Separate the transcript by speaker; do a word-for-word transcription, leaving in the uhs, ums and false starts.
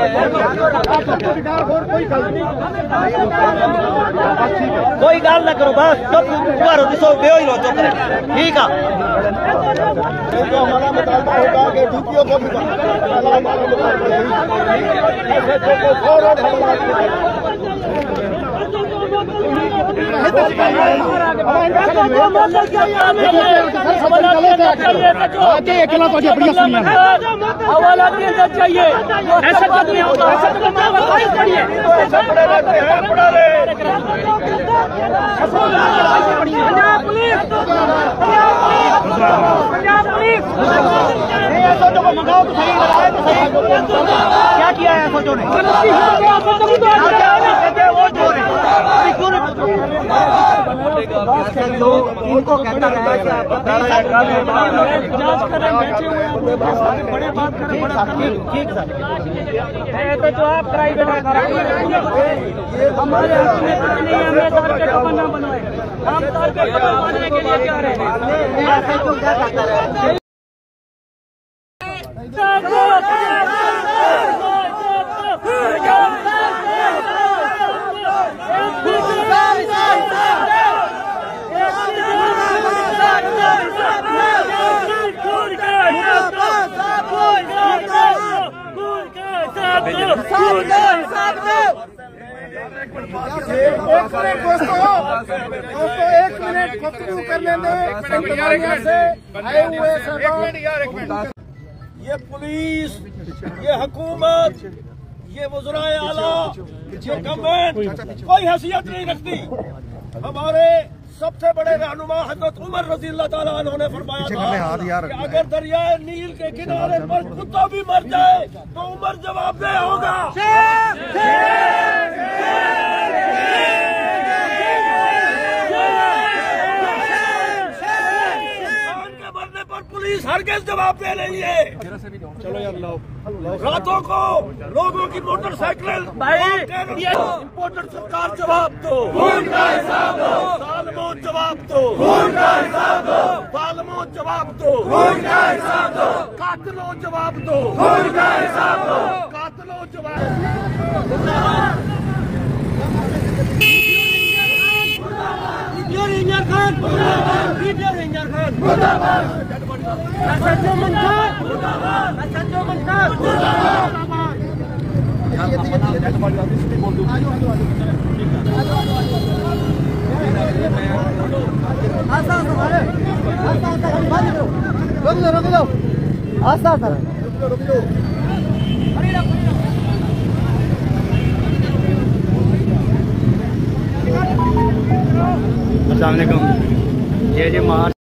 Speaker 1: कोई गल ना करो बस चुप करो दिसो बेहो ही रहो चुप ठीक है। हमारा मुतालबा होगा कि डीपीओ को भी
Speaker 2: हवाला देना चाहिए। ऐसा नहीं होगा, ऐसा तो पंजाब पुलिस पंजाब पुलिस को मंगाओ तो सही लगाए तो सही। क्या किया है एसओ ने? वो जो इनको कहता है तो जो आप प्राइवेट हमारे बना बनवाए हम बनने के लिए जा रहे हैं।
Speaker 3: दोस्तों एक मिनट गुफ्तगू करने दें। ये पुलिस, ये हुकूमत, ये वज़राए आला, ये गवर्नमेंट कोई हैसियत नहीं रखती। हमारे सबसे बड़े रहनुमा हज़रत उमर रज़ी अल्लाह ताला अन्हु ने फरमाया था कि अगर दरियाए नील के किनारे पर कुत्ता भी मर जाए तो उमर जवाबदेह होगा। पुलिस हरगिज़ जवाब दे रही है। चलो यार लो रातों को लोगों की मोटरसाइकिल इम्पोर्टेड सरकार जवाब दो, सालमों जवाब दो, सालमों जवाब दो, कातिलों जवाब दो, कातिलों जवाब
Speaker 4: अस्सलाम वालेकुम। ये जो मार्च